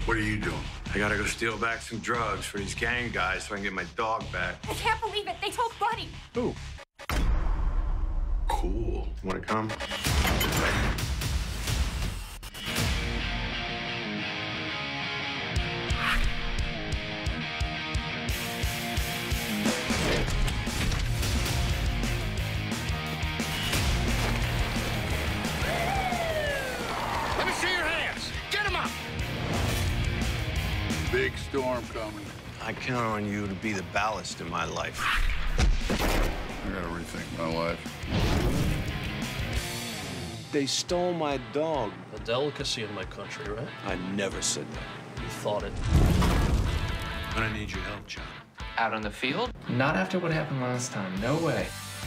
What are you doing? I gotta go steal back some drugs for these gang guys so I can get my dog back. I can't believe it. They told Buddy. Who? Cool. Wanna come? Let me see your hands. Get them up. Big storm coming. I count on you to be the ballast in my life. I gotta rethink my life. They stole my dog. A delicacy in my country, right? I never said that. You thought it. But I need your help, John. Out on the field? Not after what happened last time. No way.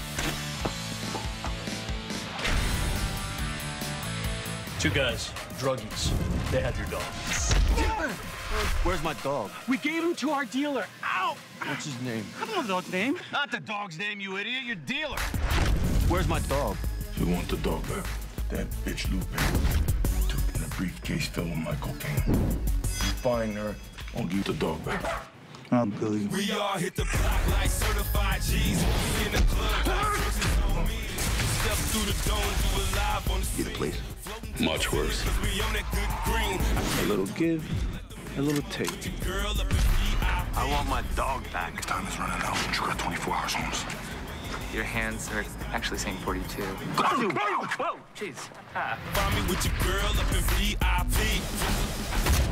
Two guys, druggies. They had your dog. Where's my dog? We gave him to our dealer. Ow! What's his name? I don't know the dog's name. Not the dog's name, you idiot. Your dealer. Where's my dog? You want the dog back? That bitch Lupe took in a briefcase filled with my cocaine. You find her, I'll give the dog back. I'm Billy. We all hit the block like certified G's. We in the club like Christmas on me. Step through the dome, do a live on the Get it, please. Much worse. We on that good green. A little give, a little take. Girl up in VIP. I want my dog back. Time is running out. You got 24 hours, Holmes. Your hands are actually saying 42. Whoa, jeez. Find me with your girl up in VIP.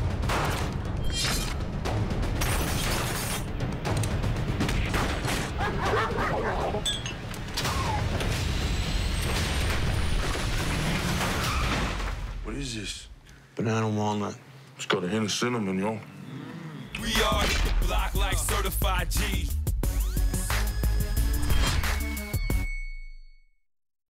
What is this? Banana walnut. It's got a hint of cinnamon, yo. We all hit the block like certified G's.